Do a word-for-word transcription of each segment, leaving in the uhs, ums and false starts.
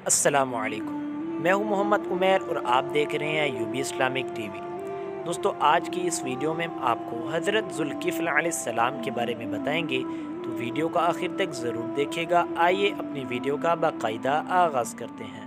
السلام علیکم، میں ہوں محمد عمیر اور آپ دیکھ رہے ہیں U B Islamic T V. دوستو، آج کی اس ویڈیو میں آپ کو حضرت ذوالکفل علیہ السلام کے بارے میں بتائیں گے، تو ویڈیو کا آخر تک ضرور دیکھیے گا۔ آئیے اپنی ویڈیو کا باقاعدہ آغاز کرتے ہیں۔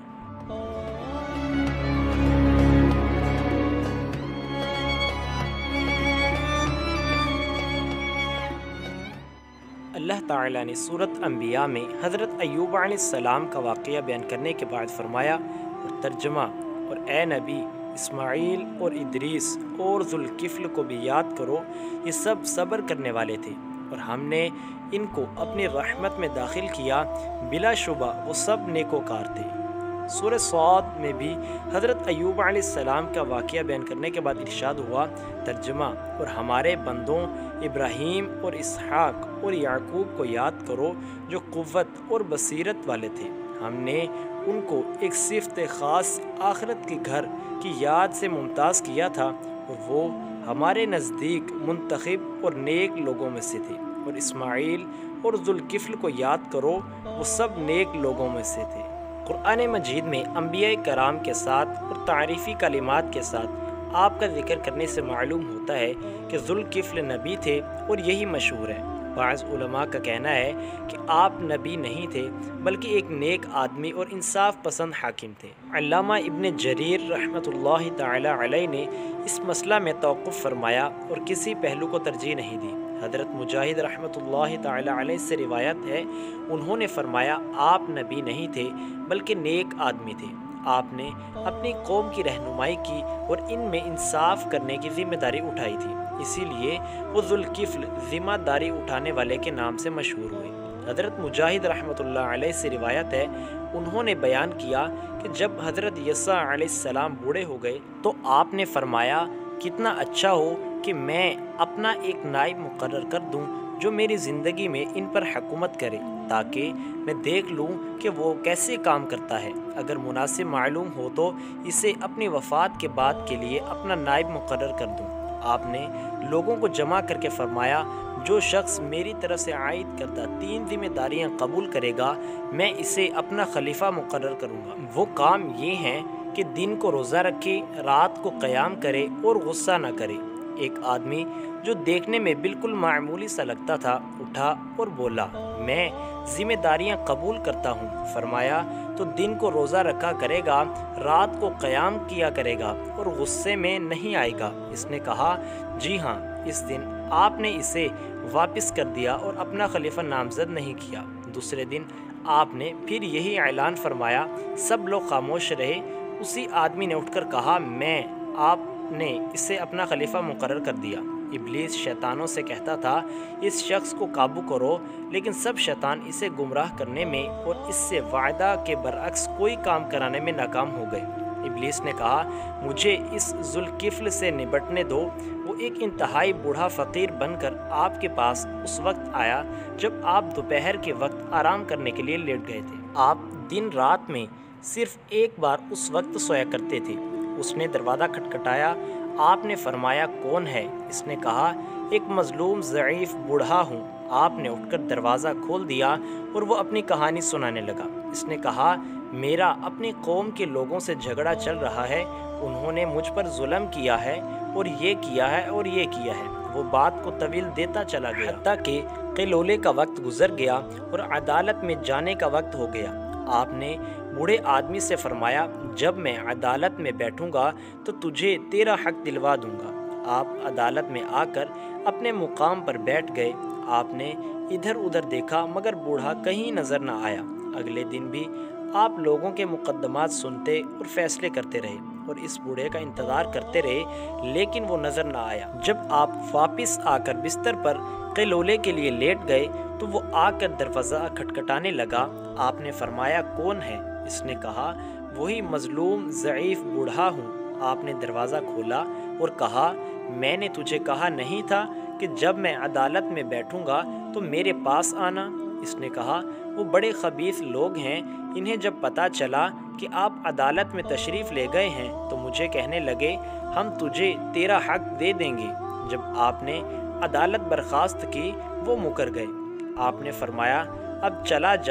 اللہ تعالیٰ نے سورۃ انبیاء میں حضرت ایوب علیہ السلام کا واقعہ بیان کرنے کے بعد فرمایا اور ترجمہ: اور اے نبی، اسماعیل اور ادریس اور ذوالکفل کو بھی یاد کرو، یہ سب صبر کرنے والے تھے اور ہم نے ان کو اپنی رحمت میں داخل کیا، بلا شبہ وہ سب نیکوکار تھے۔ سورہ صاد میں بھی حضرت ایوب علیہ السلام کا واقعہ بیان کرنے کے بعد ارشاد ہوا، ترجمہ: اور ہمارے بندوں ابراہیم اور اسحاق اور یعقوب کو یاد کرو، جو قوت اور بصیرت والے تھے۔ ہم نے ان کو ایک صفت خاص آخرت کے گھر کی یاد سے ممتاز کیا تھا، اور وہ ہمارے نزدیک منتخب اور نیک لوگوں میں سے تھے۔ اور اسماعیل اور ذوالکفل کو یاد کرو، وہ سب نیک لوگوں میں سے تھے۔ قرآن مجید میں انبیاء کرام کے ساتھ اور تعریفی کلمات کے ساتھ آپ کا ذکر کرنے سے معلوم ہوتا ہے کہ ذوالکفل نبی تھے، اور یہی مشہور ہے۔ بعض علماء کا کہنا ہے کہ آپ نبی نہیں تھے، بلکہ ایک نیک آدمی اور انصاف پسند حاکم تھے۔ علامہ ابن جریر رحمۃ اللہ تعالی علیہ نے اس مسئلہ میں توقف فرمایا اور کسی پہلو کو ترجیح نہیں دی۔ حضرت مجاہد رحمۃ اللہ تعالی علیہ سے روایت ہے، انہوں نے فرمایا، آپ نبی نہیں تھے بلکہ نیک آدمی تھے۔ آپ نے اپنی قوم کی رہنمائی کی اور ان میں انصاف کرنے کی ذمہ داری اٹھائی تھی، اسی لیے وہ ذوالکفل ذمہ داری اٹھانے والے کے نام سے مشہور ہوئے۔ حضرت مجاہد رحمۃ اللہ علیہ سے روایت ہے، انہوں نے بیان کیا کہ جب حضرت یسوع علیہ السلام بوڑھے ہو گئے تو آپ نے فرمایا، کتنا اچھا ہو کہ میں اپنا ایک نائب مقرر کر دوں جو میری زندگی میں ان پر حکومت کرے، تاکہ میں دیکھ لوں کہ وہ کیسے کام کرتا ہے۔ اگر مناسب معلوم ہو تو اسے اپنی وفات کے بعد کے لیے اپنا نائب مقرر کر دوں۔ آپ نے لوگوں کو جمع کر کے فرمایا، جو شخص میری طرف سے عائد کردہ تین ذمہ داریاں قبول کرے گا، میں اسے اپنا خلیفہ مقرر کروں گا۔ وہ کام یہ ہیں کہ دن کو روزہ رکھے، رات کو قیام کرے اور غصہ نہ کرے۔ ایک آدمی جو دیکھنے میں بالکل معمولی سا لگتا تھا اٹھا اور بولا، میں ذمہ داریاں قبول کرتا ہوں۔ فرمایا، تو دن کو روزہ رکھا کرے گا، رات کو قیام کیا کرے گا اور غصے میں نہیں آئے گا۔ اس نے کہا، جی ہاں۔ اس دن آپ نے اسے واپس کر دیا اور اپنا خلیفہ نامزد نہیں کیا۔ دوسرے دن آپ نے پھر یہی اعلان فرمایا، سب لوگ خاموش رہے۔ اسی آدمی نے اٹھ کر کہا، میں آپ نے اسے اپنا خلیفہ مقرر کر دیا۔ ابلیس شیطانوں سے کہتا تھا، اس شخص کو قابو کرو، لیکن سب شیطان اسے گمراہ کرنے میں اور اس سے وعدہ کے برعکس کوئی کام کرانے میں ناکام ہو گئے۔ ابلیس نے کہا، مجھے اس ذوالکفل سے نبٹنے دو۔ وہ ایک انتہائی بوڑھا فقیر بن کر آپ کے پاس اس وقت آیا جب آپ دوپہر کے وقت آرام کرنے کے لیے لیٹ گئے تھے۔ آپ دن رات میں صرف ایک بار اس وقت سویا کرتے تھے۔ اس نے دروازہ کھٹکھٹایا۔ آپ نے فرمایا، کون ہے؟ اس نے کہا، ایک مظلوم ضعیف بوڑھا ہوں۔ آپ نے اٹھ کر دروازہ کھول دیا اور وہ اپنی کہانی سنانے لگا۔ اس نے کہا، میرا اپنی قوم کے لوگوں سے جھگڑا چل رہا ہے، انہوں نے مجھ پر ظلم کیا ہے اور یہ کیا ہے اور یہ کیا ہے۔ وہ بات کو طویل دیتا چلا گیا، حتیٰ کہ قیلولے کا وقت گزر گیا اور عدالت میں جانے کا وقت ہو گیا۔ آپ نے بوڑھے آدمی سے فرمایا، جب میں عدالت میں بیٹھوں گا تو تجھے تیرا حق دلوا دوں گا۔ آپ عدالت میں آ کر اپنے مقام پر بیٹھ گئے۔ آپ نے ادھر ادھر دیکھا مگر بوڑھا کہیں نظر نہ آیا۔ اگلے دن بھی آپ لوگوں کے مقدمات سنتے اور فیصلے کرتے رہے اور اس بوڑھے کا انتظار کرتے رہے، لیکن وہ نظر نہ آیا۔ جب آپ واپس آ کر بستر پر قیلولے کے لیے لیٹ گئے تو وہ آ کر دروازہ کھٹکھٹانے لگا۔ آپ نے فرمایا، کون ہے؟ اس نے کہا، وہی مظلوم ضعیف بوڑھا ہوں۔ آپ نے دروازہ کھولا اور کہا، میں نے تجھے کہا نہیں تھا کہ جب میں عدالت میں بیٹھوں گا تو میرے پاس آنا؟ اس نے کہا، وہ بڑے خبیث لوگ ہیں، انہیں جب پتہ چلا کہ آپ عدالت میں تشریف لے گئے ہیں تو مجھے کہنے لگے، ہم تجھے تیرا حق دے دیں گے۔ جب آپ نے عدالت برخاست کی وہ مکر گئے۔ آپ نے فرمایا، اب چلا جا،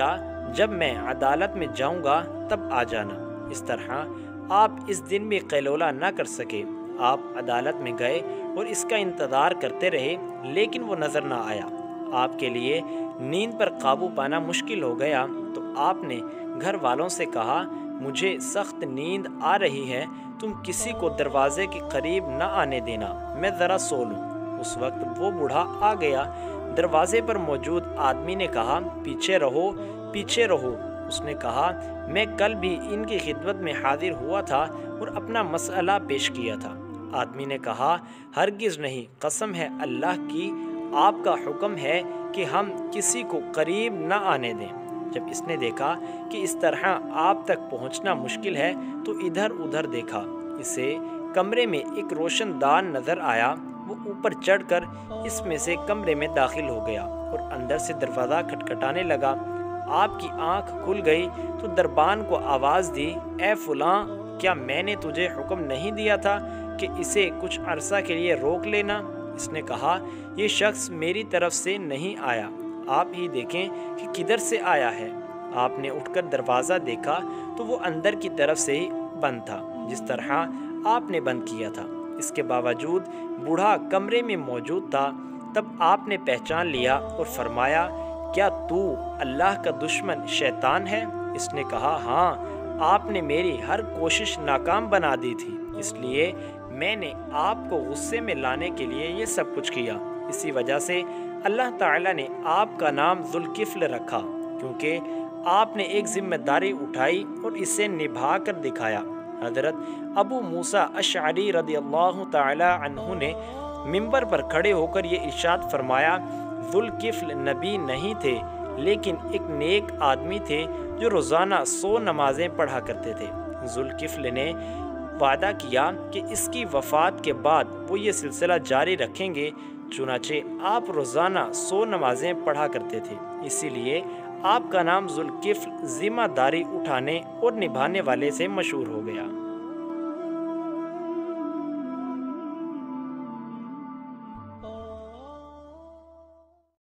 جب میں عدالت میں جاؤں گا تب آ جانا۔ اس طرح آپ اس دن بھی قیلولہ نہ کر سکے۔ آپ عدالت میں گئے اور اس کا انتظار کرتے رہے، لیکن وہ نظر نہ آیا۔ آپ کے لیے نیند پر قابو پانا مشکل ہو گیا تو آپ نے گھر والوں سے کہا، مجھے سخت نیند آ رہی ہے، تم کسی کو دروازے کے قریب نہ آنے دینا، میں ذرا سو لوں۔ اس وقت وہ بوڑھا آ گیا۔ دروازے پر موجود آدمی نے کہا، پیچھے رہو، پیچھے رہو۔ اس نے کہا، میں کل بھی ان کی خدمت میں حاضر ہوا تھا اور اپنا مسئلہ پیش کیا تھا۔ آدمی نے کہا، ہرگز نہیں، قسم ہے اللہ کی، آپ کا حکم ہے کہ ہم کسی کو قریب نہ آنے دیں۔ جب اس نے دیکھا کہ اس طرح آپ تک پہنچنا مشکل ہے تو ادھر ادھر دیکھا۔ اسے کمرے میں ایک روشن دان نظر آیا۔ وہ اوپر چڑھ کر اس میں سے کمرے میں داخل ہو گیا اور اندر سے دروازہ کھٹکھٹانے لگا۔ آپ کی آنکھ کھل گئی تو دربان کو آواز دی، اے فلاں، کیا میں نے تجھے حکم نہیں دیا تھا کہ اسے کچھ عرصہ کے لیے روک لینا؟ اس نے کہا، یہ شخص میری طرف سے نہیں آیا، آپ ہی دیکھیں کہ کدھر سے آیا ہے۔ آپ نے اٹھ کر دروازہ دیکھا تو وہ اندر کی طرف سے ہی بند تھا، جس طرح آپ نے بند کیا تھا۔ اس کے باوجود بوڑھا کمرے میں موجود تھا۔ تب آپ نے پہچان لیا اور فرمایا، کیا تو اللہ کا دشمن شیطان ہے؟ اس نے کہا، ہاں، آپ نے میری ہر کوشش ناکام بنا دی تھی، اس لیے میں نے آپ کو غصے میں لانے کے لیے یہ سب کچھ کیا۔ اسی وجہ سے اللہ تعالیٰ نے آپ کا نام ذوالکفل رکھا، کیونکہ آپ نے ایک ذمہ داری اٹھائی اور اسے نبھا کر دکھایا۔ حضرت ابو موسیٰ اشعری رضی اللہ تعالی عنہ نے منبر پر کھڑے ہو کر یہ ارشاد فرمایا، ذوالکفل نبی نہیں تھے، لیکن ایک نیک آدمی تھے جو روزانہ سو نمازیں پڑھا کرتے تھے۔ ذوالکفل نے وعدہ کیا کہ اس کی وفات کے بعد وہ یہ سلسلہ جاری رکھیں گے، چنانچہ آپ روزانہ سو نمازیں پڑھا کرتے تھے، اسی لیے آپ کا نام ذوالکفل ذمہ داری اٹھانے اور نبھانے والے سے مشہور ہو گیا۔